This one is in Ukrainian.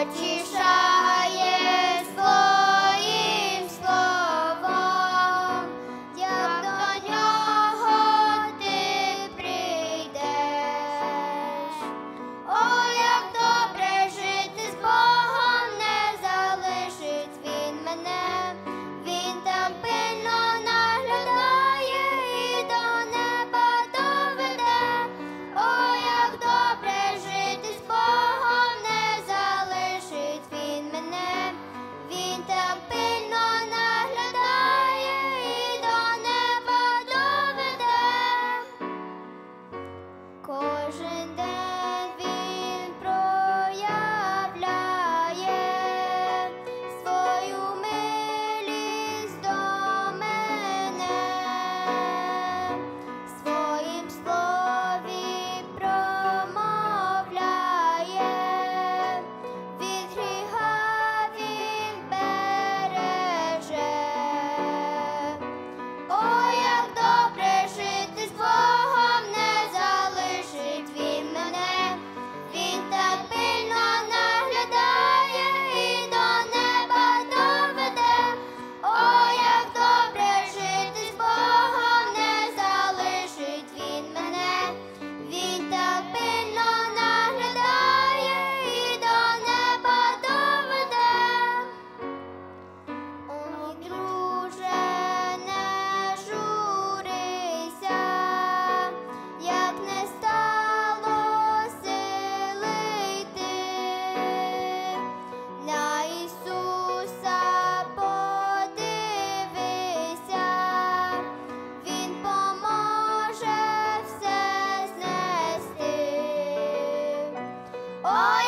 потішає своїм словом, як до нього ти прийдеш. О, як добре жити з Богом, не залишить він мене. Він там пильно наглядає і до неба доведе. О, як добре жити з Богом, не залишить він мене. Він там пильно наглядає і до неба доведе. Кожен день він проявляє свою милість до мене, своїм слові промовляє, від гріха він береже. О, як добре жити з Богом, не залишить він мене. Він так пильно наглядає і до неба доведе. О, як добре жити з Богом, не залишить він мене. Він так пильно наглядає і до неба доведе. Ой, друже, не журися, як не стало сили йти. На Ісуса подивися, Він поможе все знести. О,